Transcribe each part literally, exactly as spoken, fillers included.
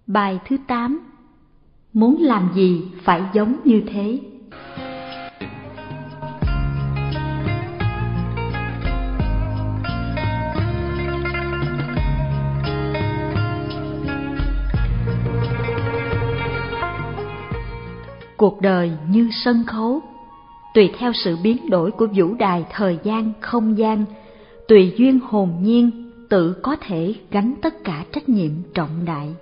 Bài thứ tám. Muốn làm gì phải giống như thế. Cuộc đời như sân khấu, tùy theo sự biến đổi của vũ đài thời gian, không gian, tùy duyên hồn nhiên, tự có thể gánh tất cả trách nhiệm trọng đại.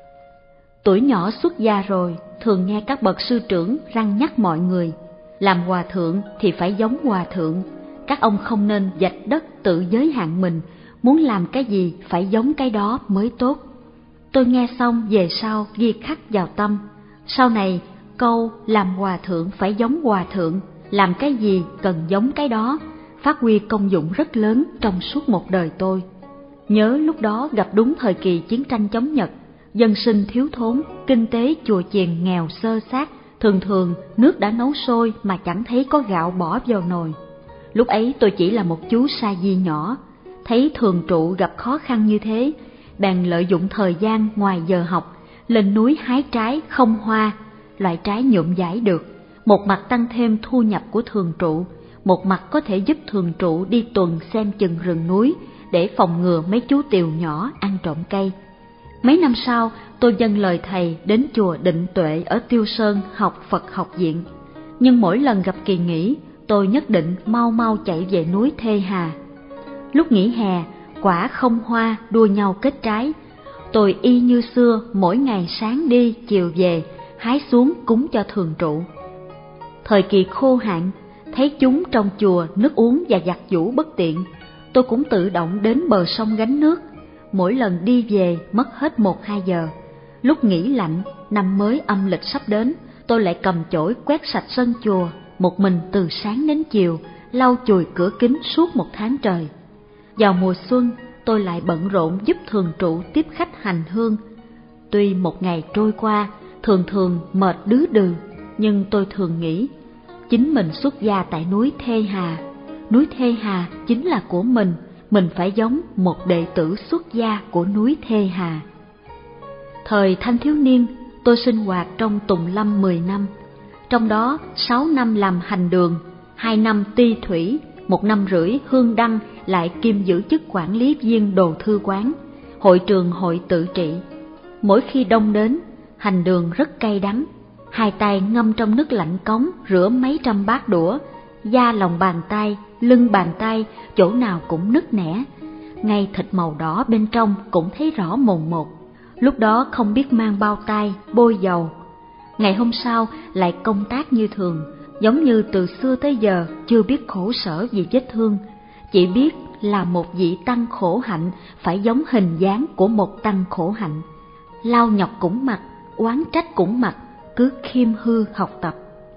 Tuổi nhỏ xuất gia rồi, thường nghe các bậc sư trưởng răn nhắc mọi người, làm hòa thượng thì phải giống hòa thượng, các ông không nên vạch đất tự giới hạn mình, muốn làm cái gì phải giống cái đó mới tốt. Tôi nghe xong về sau ghi khắc vào tâm, sau này câu làm hòa thượng phải giống hòa thượng, làm cái gì cần giống cái đó, phát huy công dụng rất lớn trong suốt một đời tôi. Nhớ lúc đó gặp đúng thời kỳ chiến tranh chống Nhật, dân sinh thiếu thốn, kinh tế chùa chiền nghèo xơ xác, thường thường nước đã nấu sôi mà chẳng thấy có gạo bỏ vào nồi. Lúc ấy tôi chỉ là một chú sa di nhỏ, thấy thường trụ gặp khó khăn như thế, bèn lợi dụng thời gian ngoài giờ học, lên núi hái trái không hoa, loại trái nhuộm vải được, một mặt tăng thêm thu nhập của thường trụ, một mặt có thể giúp thường trụ đi tuần xem chừng rừng núi để phòng ngừa mấy chú tiều nhỏ ăn trộm cây. Mấy năm sau, tôi dâng lời thầy đến chùa Định Tuệ ở Tiêu Sơn học Phật học viện. Nhưng mỗi lần gặp kỳ nghỉ, tôi nhất định mau mau chạy về núi Thê Hà. Lúc nghỉ hè, quả không hoa đua nhau kết trái. Tôi y như xưa, mỗi ngày sáng đi, chiều về, hái xuống cúng cho thường trụ. Thời kỳ khô hạn, thấy chúng trong chùa nước uống và giặt giũ bất tiện, tôi cũng tự động đến bờ sông gánh nước. Mỗi lần đi về mất hết một hai giờ. Lúc nghỉ lạnh, năm mới âm lịch sắp đến, tôi lại cầm chổi quét sạch sân chùa, một mình từ sáng đến chiều, lau chùi cửa kính suốt một tháng trời. Vào mùa xuân, tôi lại bận rộn giúp thường trụ tiếp khách hành hương. Tuy một ngày trôi qua, thường thường mệt đứ đừ, nhưng tôi thường nghĩ, chính mình xuất gia tại núi Thê Hà, núi Thê Hà chính là của mình, mình phải giống một đệ tử xuất gia của núi Thê Hà. Thời thanh thiếu niên, tôi sinh hoạt trong Tùng Lâm mười năm, trong đó sáu năm làm hành đường, hai năm ti thủy, một năm rưỡi hương đăng, lại kiêm giữ chức quản lý viên đồ thư quán, hội trường hội tự trị. Mỗi khi đông đến, hành đường rất cay đắng, hai tay ngâm trong nước lạnh cống rửa mấy trăm bát đũa, da lòng bàn tay, lưng bàn tay, chỗ nào cũng nứt nẻ, ngay thịt màu đỏ bên trong cũng thấy rõ mồn một. Lúc đó không biết mang bao tay, bôi dầu. Ngày hôm sau lại công tác như thường, giống như từ xưa tới giờ chưa biết khổ sở vì vết thương, chỉ biết là một vị tăng khổ hạnh phải giống hình dáng của một tăng khổ hạnh. Lao nhọc cũng mặc, oán trách cũng mặc, cứ khiêm hư học tập.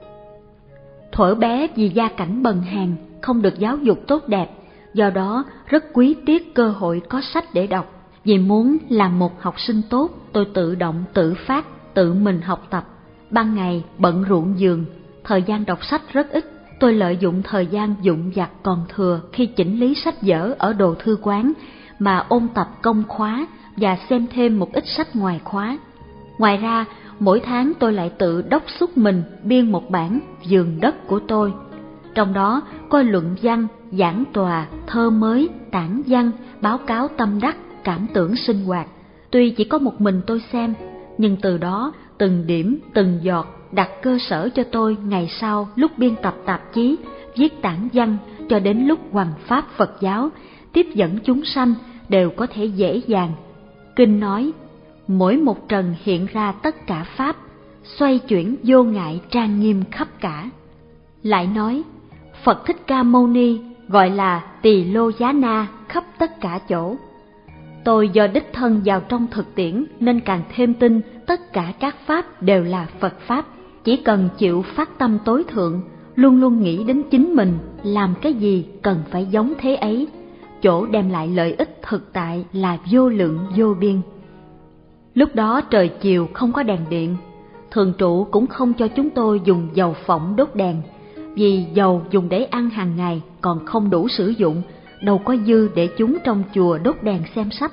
Thuở bé vì gia cảnh bần hàn, không được giáo dục tốt đẹp, do đó rất quý tiếc cơ hội có sách để đọc. Vì muốn làm một học sinh tốt, tôi tự động tự phát, tự mình học tập. Ban ngày bận ruộng vườn, thời gian đọc sách rất ít. Tôi lợi dụng thời gian vụn vặt còn thừa khi chỉnh lý sách vở ở đồ thư quán mà ôn tập công khóa và xem thêm một ít sách ngoài khóa. Ngoài ra, mỗi tháng tôi lại tự đốc thúc mình biên một bản vườn đất của tôi. Trong đó có luận văn, giảng tòa, thơ mới, tản văn, báo cáo tâm đắc, cảm tưởng sinh hoạt. Tuy chỉ có một mình tôi xem, nhưng từ đó từng điểm, từng giọt đặt cơ sở cho tôi ngày sau lúc biên tập tạp chí, viết tản văn, cho đến lúc hoằng pháp Phật giáo, tiếp dẫn chúng sanh đều có thể dễ dàng. Kinh nói, mỗi một trần hiện ra tất cả pháp, xoay chuyển vô ngại trang nghiêm khắp cả. Lại nói, Phật Thích Ca Mâu Ni gọi là Tỳ Lô Giá Na khắp tất cả chỗ. Tôi do đích thân vào trong thực tiễn nên càng thêm tin tất cả các pháp đều là Phật pháp. Chỉ cần chịu phát tâm tối thượng, luôn luôn nghĩ đến chính mình, làm cái gì cần phải giống thế ấy, chỗ đem lại lợi ích thực tại là vô lượng vô biên. Lúc đó trời chiều không có đèn điện, thường trụ cũng không cho chúng tôi dùng dầu phỏng đốt đèn, vì dầu dùng để ăn hàng ngày còn không đủ sử dụng, đâu có dư để chúng trong chùa đốt đèn xem sách.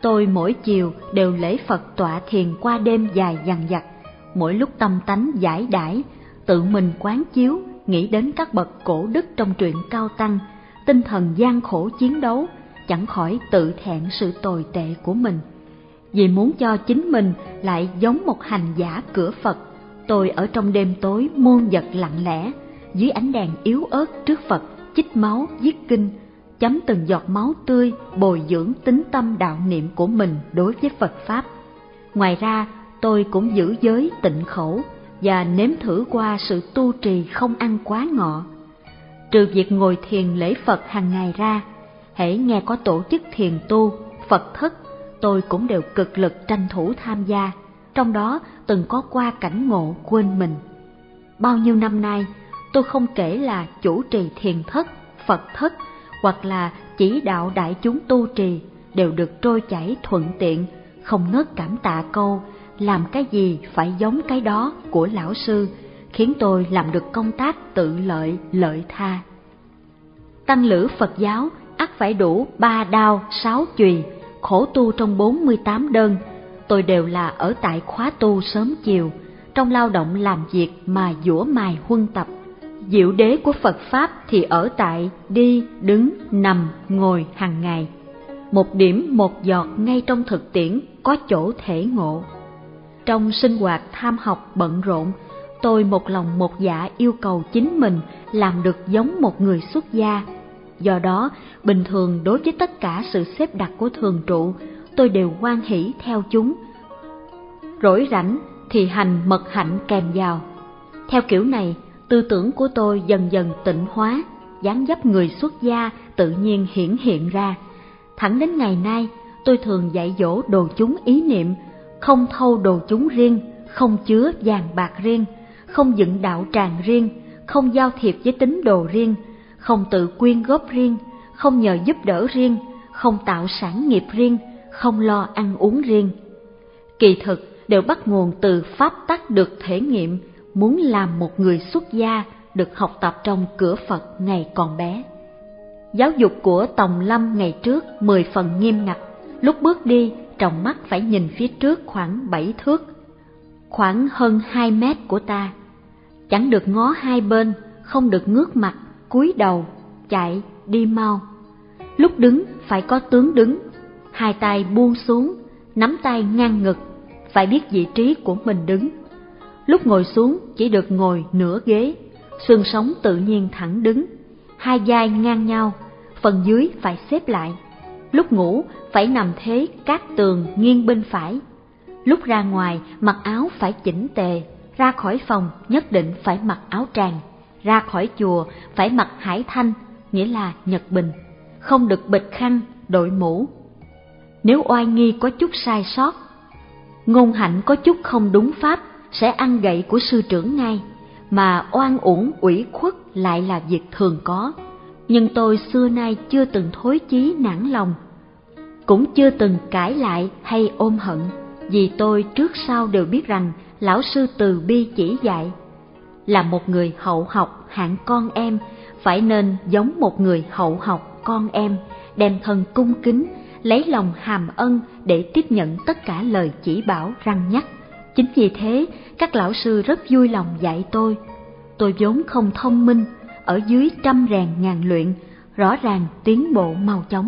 Tôi mỗi chiều đều lễ Phật tọa thiền qua đêm dài dằng dặc, mỗi lúc tâm tánh giải đãi, tự mình quán chiếu, nghĩ đến các bậc cổ đức trong truyện cao tăng, tinh thần gian khổ chiến đấu, chẳng khỏi tự thẹn sự tồi tệ của mình. Vì muốn cho chính mình lại giống một hành giả cửa Phật, tôi ở trong đêm tối muôn vật lặng lẽ, dưới ánh đèn yếu ớt trước Phật, chích máu viết kinh, chấm từng giọt máu tươi, bồi dưỡng tín tâm đạo niệm của mình đối với Phật Pháp. Ngoài ra, tôi cũng giữ giới tịnh khẩu và nếm thử qua sự tu trì không ăn quá ngọ. Trừ việc ngồi thiền lễ Phật hàng ngày ra, hễ nghe có tổ chức thiền tu, Phật thất, tôi cũng đều cực lực tranh thủ tham gia, trong đó từng có qua cảnh ngộ quên mình. Bao nhiêu năm nay, tôi không kể là chủ trì thiền thất, Phật thất, hoặc là chỉ đạo đại chúng tu trì, đều được trôi chảy thuận tiện, không ngớt cảm tạ câu làm cái gì phải giống cái đó của lão sư, khiến tôi làm được công tác tự lợi lợi tha. Tăng lữ Phật giáo ắt phải đủ ba đao sáu chùy, khổ tu trong bốn mươi tám đơn. Tôi đều là ở tại khóa tu sớm chiều, trong lao động làm việc mà dũa mài huân tập. Diệu đế của Phật Pháp thì ở tại đi, đứng, nằm, ngồi hàng ngày. Một điểm một giọt ngay trong thực tiễn có chỗ thể ngộ. Trong sinh hoạt tham học bận rộn, tôi một lòng một dạ yêu cầu chính mình làm được giống một người xuất gia. Do đó, bình thường đối với tất cả sự xếp đặt của thường trụ, tôi đều hoan hỷ theo chúng. Rỗi rảnh thì hành mật hạnh kèm vào. Theo kiểu này, tư tưởng của tôi dần dần tịnh hóa, dáng dấp người xuất gia tự nhiên hiển hiện ra. Thẳng đến ngày nay, tôi thường dạy dỗ đồ chúng ý niệm, không thâu đồ chúng riêng, không chứa vàng bạc riêng, không dựng đạo tràng riêng, không giao thiệp với tín đồ riêng, không tự quyên góp riêng, không nhờ giúp đỡ riêng, không tạo sản nghiệp riêng, không lo ăn uống riêng. Kỳ thực đều bắt nguồn từ pháp tắc được thể nghiệm, muốn làm một người xuất gia được học tập trong cửa Phật ngày còn bé. Giáo dục của Tòng Lâm ngày trước mười phần nghiêm ngặt, lúc bước đi tròng mắt phải nhìn phía trước khoảng bảy thước, khoảng hơn hai mét của ta. Chẳng được ngó hai bên, không được ngước mặt, cúi đầu, chạy, đi mau. Lúc đứng phải có tướng đứng, hai tay buông xuống, nắm tay ngang ngực, phải biết vị trí của mình đứng. Lúc ngồi xuống chỉ được ngồi nửa ghế, xương sống tự nhiên thẳng đứng, hai vai ngang nhau, phần dưới phải xếp lại. Lúc ngủ phải nằm thế cát tường nghiêng bên phải. Lúc ra ngoài mặc áo phải chỉnh tề, ra khỏi phòng nhất định phải mặc áo tràng, ra khỏi chùa phải mặc hải thanh, nghĩa là nhật bình, không được bịt khăn, đội mũ. Nếu oai nghi có chút sai sót, ngôn hạnh có chút không đúng pháp, sẽ ăn gậy của sư trưởng ngay, mà oan uổng ủy khuất lại là việc thường có. Nhưng tôi xưa nay chưa từng thối chí nản lòng, cũng chưa từng cãi lại hay ôm hận, vì tôi trước sau đều biết rằng lão sư từ bi chỉ dạy. Là một người hậu học hạng con em, phải nên giống một người hậu học con em, đem thân cung kính, lấy lòng hàm ân để tiếp nhận tất cả lời chỉ bảo răn nhắc. Chính vì thế, các lão sư rất vui lòng dạy tôi. Tôi vốn không thông minh, ở dưới trăm rèn ngàn luyện, rõ ràng tiến bộ mau chóng.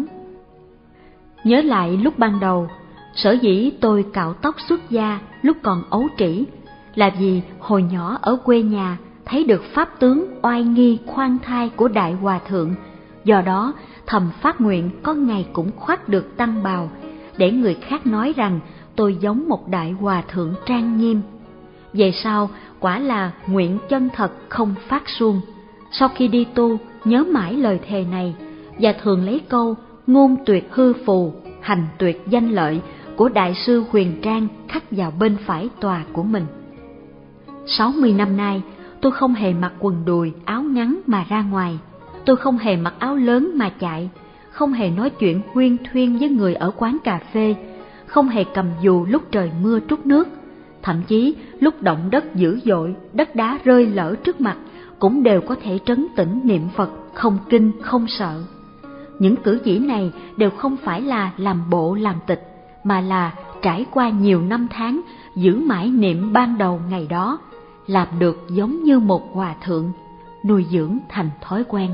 Nhớ lại lúc ban đầu, sở dĩ tôi cạo tóc xuất gia lúc còn ấu trĩ, là vì hồi nhỏ ở quê nhà thấy được pháp tướng oai nghi khoan thai của Đại Hòa Thượng, do đó thầm phát nguyện có ngày cũng khoác được tăng bào, để người khác nói rằng tôi giống một Đại Hòa Thượng trang nghiêm. Về sau, quả là nguyện chân thật không phát suông. Sau khi đi tu, nhớ mãi lời thề này, và thường lấy câu ngôn tuyệt hư phù, hành tuyệt danh lợi của Đại sư Huyền Trang khắc vào bên phải tòa của mình. Sáu mươi năm nay, tôi không hề mặc quần đùi, áo ngắn mà ra ngoài. Tôi không hề mặc áo lớn mà chạy, không hề nói chuyện huyên thuyên với người ở quán cà phê, không hề cầm dù lúc trời mưa trút nước. Thậm chí lúc động đất dữ dội, đất đá rơi lở trước mặt, cũng đều có thể trấn tĩnh niệm Phật, không kinh, không sợ. Những cử chỉ này đều không phải là làm bộ làm tịch, mà là trải qua nhiều năm tháng giữ mãi niệm ban đầu ngày đó, làm được giống như một hòa thượng, nuôi dưỡng thành thói quen.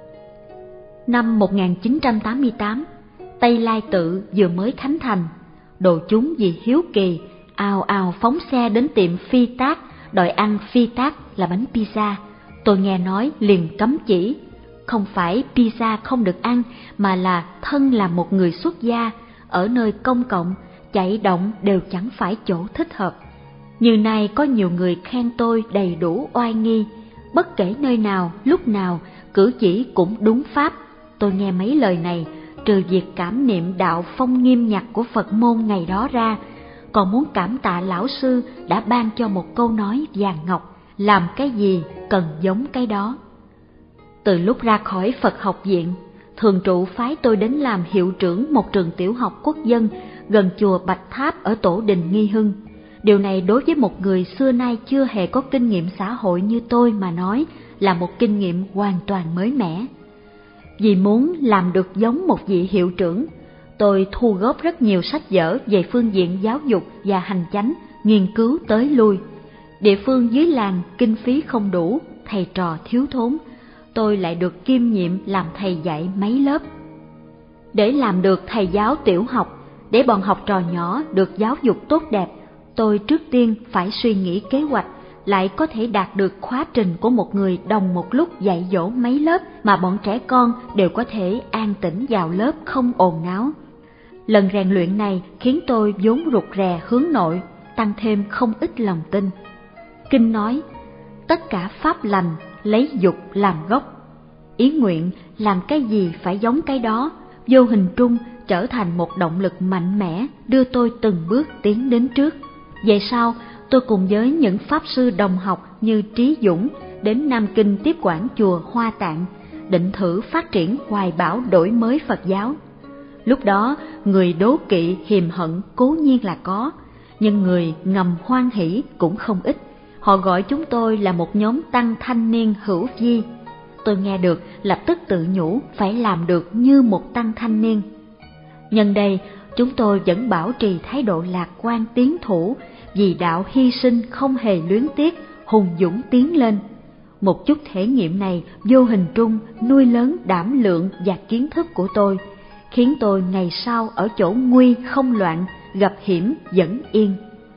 Năm một nghìn chín trăm tám mươi tám, Tây Lai Tự vừa mới khánh thành, đồ chúng vì hiếu kỳ ào ào phóng xe đến tiệm Phi Tác đòi ăn Phi Tác là bánh pizza. Tôi nghe nói liền cấm chỉ, không phải pizza không được ăn, mà là thân là một người xuất gia, ở nơi công cộng, chạy động đều chẳng phải chỗ thích hợp. Như nay có nhiều người khen tôi đầy đủ oai nghi, bất kể nơi nào, lúc nào, cử chỉ cũng đúng pháp. Tôi nghe mấy lời này, trừ việc cảm niệm đạo phong nghiêm nhặt của Phật môn ngày đó ra, còn muốn cảm tạ lão sư đã ban cho một câu nói vàng ngọc, làm cái gì cần giống cái đó. Từ lúc ra khỏi Phật học viện, thường trụ phái tôi đến làm hiệu trưởng một trường tiểu học quốc dân gần chùa Bạch Tháp ở Tổ Đình Nghi Hưng. Điều này đối với một người xưa nay chưa hề có kinh nghiệm xã hội như tôi mà nói là một kinh nghiệm hoàn toàn mới mẻ. Vì muốn làm được giống một vị hiệu trưởng, tôi thu góp rất nhiều sách vở về phương diện giáo dục và hành chánh, nghiên cứu tới lui. Địa phương dưới làng kinh phí không đủ, thầy trò thiếu thốn, tôi lại được kiêm nhiệm làm thầy dạy mấy lớp. Để làm được thầy giáo tiểu học, để bọn học trò nhỏ được giáo dục tốt đẹp, tôi trước tiên phải suy nghĩ kế hoạch, lại có thể đạt được khóa trình của một người đồng một lúc dạy dỗ mấy lớp mà bọn trẻ con đều có thể an tĩnh vào lớp không ồn náo. Lần rèn luyện này khiến tôi vốn rụt rè hướng nội, tăng thêm không ít lòng tin. Kinh nói, tất cả pháp lành lấy dục làm gốc. Ý nguyện làm cái gì phải giống cái đó, vô hình trung trở thành một động lực mạnh mẽ đưa tôi từng bước tiến đến trước. Về sau, tôi cùng với những pháp sư đồng học như Trí Dũng đến Nam Kinh tiếp quản chùa Hoa Tạng, định thử phát triển hoài bão đổi mới Phật giáo. Lúc đó, người đố kỵ hiềm hận cố nhiên là có, nhưng người ngầm hoan hỷ cũng không ít. Họ gọi chúng tôi là một nhóm tăng thanh niên hữu vi. Tôi nghe được lập tức tự nhủ phải làm được như một tăng thanh niên. Nhân đây, chúng tôi vẫn bảo trì thái độ lạc quan tiến thủ, vì đạo hy sinh không hề luyến tiếc, hùng dũng tiến lên. Một chút thể nghiệm này vô hình trung nuôi lớn đảm lượng và kiến thức của tôi, khiến tôi ngày sau ở chỗ nguy không loạn, gặp hiểm vẫn yên.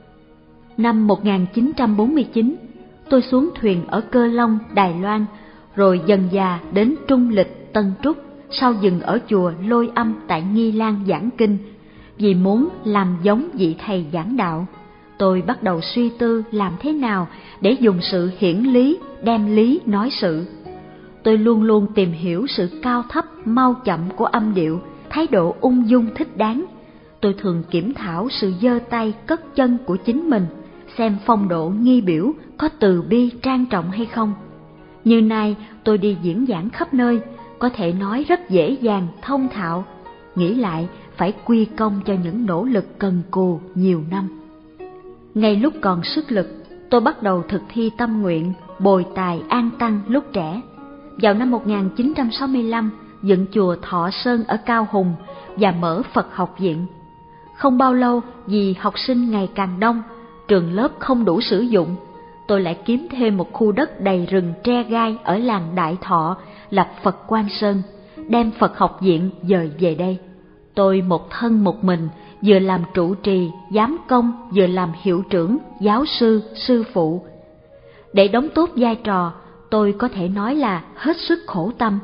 Năm một nghìn chín trăm bốn mươi chín, tôi xuống thuyền ở Cơ Long, Đài Loan, rồi dần dà đến Trung Lịch, Tân Trúc, sau dừng ở chùa Lôi Âm tại Nghi Lan giảng kinh. Vì muốn làm giống vị thầy giảng đạo, tôi bắt đầu suy tư làm thế nào để dùng sự hiển lý đem lý nói sự. Tôi luôn luôn tìm hiểu sự cao thấp, mau chậm của âm điệu, thái độ ung dung thích đáng. Tôi thường kiểm thảo sự giơ tay cất chân của chính mình, xem phong độ nghi biểu có từ bi trang trọng hay không. Như nay tôi đi diễn giảng khắp nơi, có thể nói rất dễ dàng, thông thạo. Nghĩ lại phải quy công cho những nỗ lực cần cù nhiều năm. Ngay lúc còn sức lực, tôi bắt đầu thực thi tâm nguyện bồi tài an tăng lúc trẻ. Vào năm một nghìn chín trăm sáu mươi lăm, dựng chùa Thọ Sơn ở Cao Hùng và mở Phật học viện. Không bao lâu, vì học sinh ngày càng đông, trường lớp không đủ sử dụng, tôi lại kiếm thêm một khu đất đầy rừng tre gai ở làng Đại Thọ, lập Phật Quan Sơn, đem Phật học viện dời về đây. Tôi một thân một mình, vừa làm trụ trì, giám công, vừa làm hiệu trưởng, giáo sư, sư phụ. Để đóng tốt vai trò, tôi có thể nói là hết sức khổ tâm.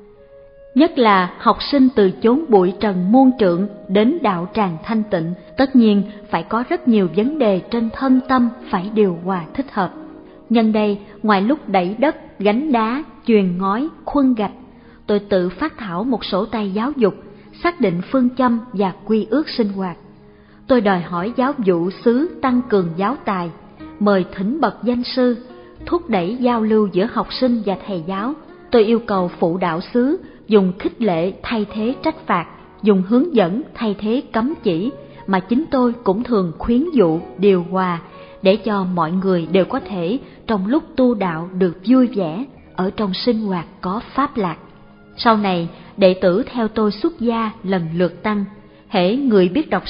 Nhất là học sinh từ chốn bụi trần muôn trượng đến đạo tràng thanh tịnh, tất nhiên phải có rất nhiều vấn đề trên thân tâm phải điều hòa thích hợp. Nhân đây, ngoài lúc đẩy đất, gánh đá, chuyền ngói, khuân gạch, tôi tự phát thảo một sổ tay giáo dục, xác định phương châm và quy ước sinh hoạt. Tôi đòi hỏi giáo vụ xứ tăng cường giáo tài, mời thỉnh bậc danh sư, thúc đẩy giao lưu giữa học sinh và thầy giáo. Tôi yêu cầu phụ đạo xứ dùng khích lệ thay thế trách phạt, dùng hướng dẫn thay thế cấm chỉ, mà chính tôi cũng thường khuyến dụ, điều hòa, để cho mọi người đều có thể trong lúc tu đạo được vui vẻ, ở trong sinh hoạt có pháp lạc. Sau này, đệ tử theo tôi xuất gia lần lượt tăng, hễ người biết đọc sách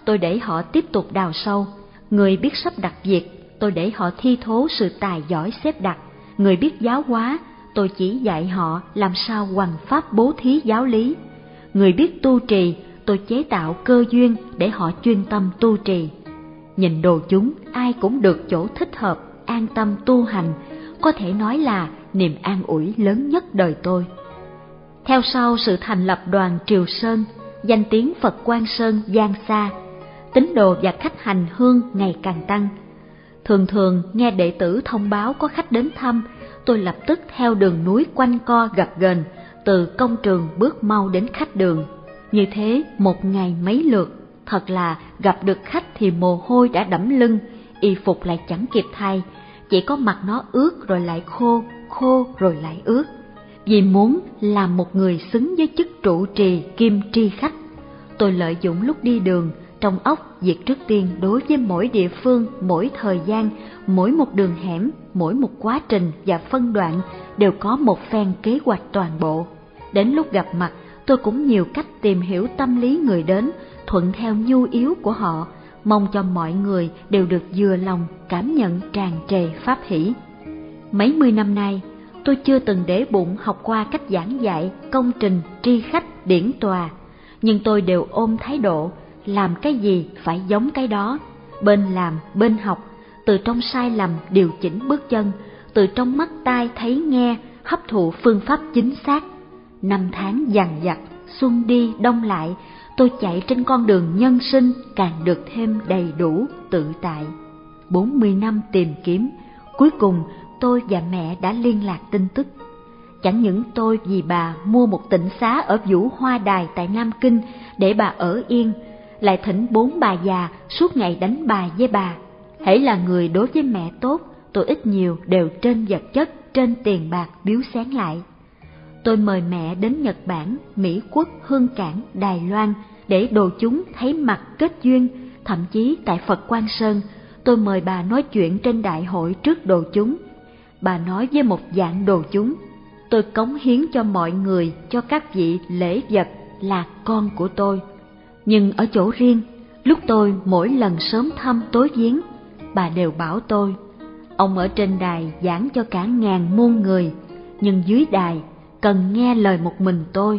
tôi để họ tiếp tục đào sâu. Người biết sắp đặt việc, tôi để họ thi thố sự tài giỏi xếp đặt. Người biết giáo hóa, tôi chỉ dạy họ làm sao hoằng pháp bố thí giáo lý. Người biết tu trì, tôi chế tạo cơ duyên để họ chuyên tâm tu trì. Nhìn đồ chúng, ai cũng được chỗ thích hợp, an tâm tu hành, có thể nói là niềm an ủi lớn nhất đời tôi. Theo sau sự thành lập đoàn Triều Sơn, danh tiếng Phật Quang Sơn vang xa, tín đồ và khách hành hương ngày càng tăng. Thường thường nghe đệ tử thông báo có khách đến thăm, tôi lập tức theo đường núi quanh co gập ghềnh, từ công trường bước mau đến khách đường. Như thế một ngày mấy lượt, thật là gặp được khách thì mồ hôi đã đẫm lưng, y phục lại chẳng kịp thay, chỉ có mặt nó ướt rồi lại khô, khô rồi lại ướt. Vì muốn làm một người xứng với chức trụ trì kim tri khách, tôi lợi dụng lúc đi đường, trong óc việc trước tiên đối với mỗi địa phương, mỗi thời gian, mỗi một đường hẻm, mỗi một quá trình và phân đoạn đều có một phen kế hoạch toàn bộ. Đến lúc gặp mặt, tôi cũng nhiều cách tìm hiểu tâm lý người đến, thuận theo nhu yếu của họ, mong cho mọi người đều được vừa lòng, cảm nhận tràn trề pháp hỷ. Mấy mươi năm nay, tôi chưa từng để bụng học qua cách giảng dạy, công trình, tri khách, điển tòa, nhưng tôi đều ôm thái độ làm cái gì phải giống cái đó, bên làm bên học, từ trong sai lầm điều chỉnh bước chân, từ trong mắt tai thấy nghe hấp thụ phương pháp chính xác. Năm tháng dằn vặt, xuân đi đông lại, tôi chạy trên con đường nhân sinh càng được thêm đầy đủ tự tại. Bốn mươi năm tìm kiếm, cuối cùng tôi và mẹ đã liên lạc tin tức. Chẳng những tôi vì bà mua một tịnh xá ở Vũ Hoa Đài tại Nam Kinh để bà ở yên, lại thỉnh bốn bà già suốt ngày đánh bài với bà. Hễ là người đối với mẹ tốt, tôi ít nhiều đều trên vật chất, trên tiền bạc biếu xén lại. Tôi mời mẹ đến Nhật Bản, Mỹ Quốc, Hương Cảng, Đài Loan để đồ chúng thấy mặt kết duyên. Thậm chí tại Phật Quang Sơn, tôi mời bà nói chuyện trên đại hội trước đồ chúng. Bà nói với một dạng đồ chúng: tôi cống hiến cho mọi người, cho các vị lễ vật là con của tôi. Nhưng ở chỗ riêng, lúc tôi mỗi lần sớm thăm tối viếng, bà đều bảo tôi: ông ở trên đài giảng cho cả ngàn muôn người, nhưng dưới đài cần nghe lời một mình tôi.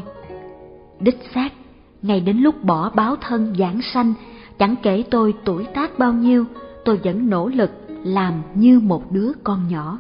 Đích xác, ngay đến lúc bỏ báo thân giảng sanh, chẳng kể tôi tuổi tác bao nhiêu, tôi vẫn nỗ lực làm như một đứa con nhỏ.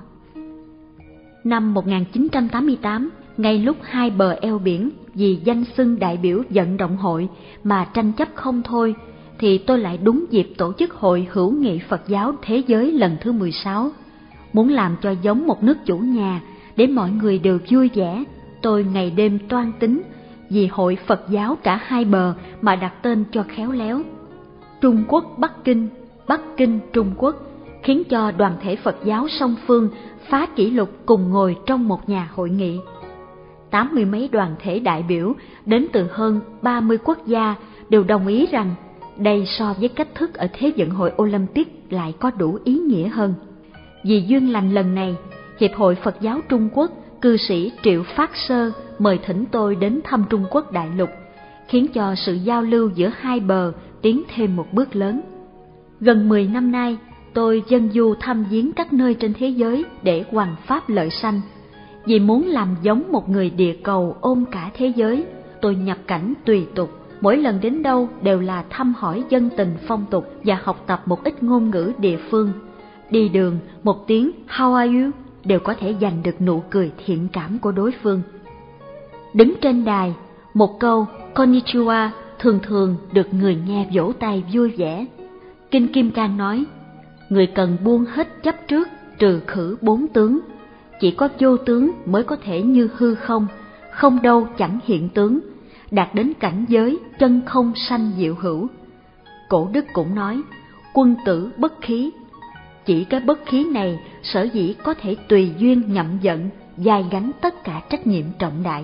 Năm một nghìn chín trăm tám mươi tám, ngay lúc hai bờ eo biển vì danh xưng đại biểu vận động hội mà tranh chấp không thôi, thì tôi lại đúng dịp tổ chức Hội Hữu nghị Phật giáo Thế giới lần thứ mười sáu. Muốn làm cho giống một nước chủ nhà, để mọi người đều vui vẻ, tôi ngày đêm toan tính vì Hội Phật giáo cả hai bờ mà đặt tên cho khéo léo: Trung Quốc Bắc Kinh, Bắc Kinh Trung Quốc, khiến cho đoàn thể Phật giáo song phương phá kỷ lục cùng ngồi trong một nhà hội nghị. Tám mươi mấy đoàn thể đại biểu đến từ hơn ba mươi quốc gia đều đồng ý rằng đây so với cách thức ở Thế vận hội Olympic lại có đủ ý nghĩa hơn. Vì duyên lành lần này, Hiệp hội Phật giáo Trung Quốc, cư sĩ Triệu Phát Sơ mời thỉnh tôi đến thăm Trung Quốc đại lục, khiến cho sự giao lưu giữa hai bờ tiến thêm một bước lớn. Gần mười năm nay, tôi dân du thăm viếng các nơi trên thế giới để hoằng pháp lợi sanh. Vì muốn làm giống một người địa cầu ôm cả thế giới, tôi nhập cảnh tùy tục, mỗi lần đến đâu đều là thăm hỏi dân tình phong tục và học tập một ít ngôn ngữ địa phương. Đi đường, một tiếng How are you đều có thể giành được nụ cười thiện cảm của đối phương. Đứng trên đài, một câu Konnichiwa thường thường được người nghe vỗ tay vui vẻ. Kinh Kim Cang nói: người cần buông hết chấp trước, trừ khử bốn tướng. Chỉ có vô tướng mới có thể như hư không, không đâu chẳng hiện tướng, đạt đến cảnh giới chân không sanh diệu hữu. Cổ Đức cũng nói: quân tử bất khí. Chỉ cái bất khí này sở dĩ có thể tùy duyên nhậm vận, vai gánh tất cả trách nhiệm trọng đại.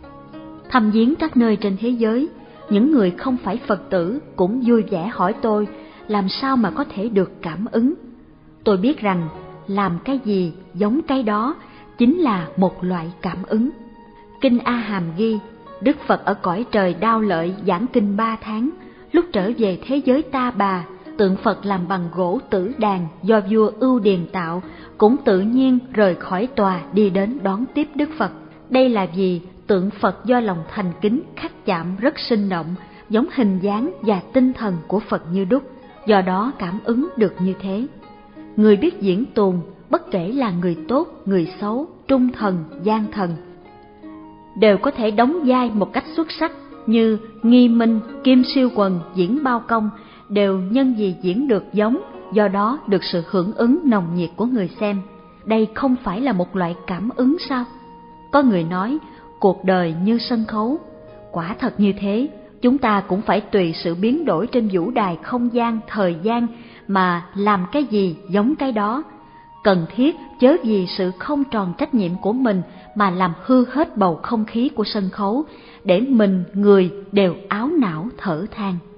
Thăm viếng các nơi trên thế giới, những người không phải Phật tử cũng vui vẻ hỏi tôi làm sao mà có thể được cảm ứng. Tôi biết rằng làm cái gì giống cái đó chính là một loại cảm ứng. Kinh A Hàm ghi, Đức Phật ở cõi trời Đao Lợi giảng kinh ba tháng, lúc trở về thế giới ta bà, tượng Phật làm bằng gỗ tử đàn do vua Ưu Điền tạo cũng tự nhiên rời khỏi tòa đi đến đón tiếp Đức Phật. Đây là vì tượng Phật do lòng thành kính khắc chạm rất sinh động, giống hình dáng và tinh thần của Phật như đúc, do đó cảm ứng được như thế. Người biết diễn tuồng, bất kể là người tốt, người xấu, trung thần, gian thần, đều có thể đóng vai một cách xuất sắc, như Nghi Minh, Kim Siêu Quần diễn Bao Công đều nhân vì diễn được giống, do đó được sự hưởng ứng nồng nhiệt của người xem. Đây không phải là một loại cảm ứng sao? Có người nói cuộc đời như sân khấu. Quả thật như thế, chúng ta cũng phải tùy sự biến đổi trên vũ đài không gian, thời gian mà làm cái gì giống cái đó. Cần thiết chớ vì sự không tròn trách nhiệm của mình mà làm hư hết bầu không khí của sân khấu, để mình người đều áo não thở than.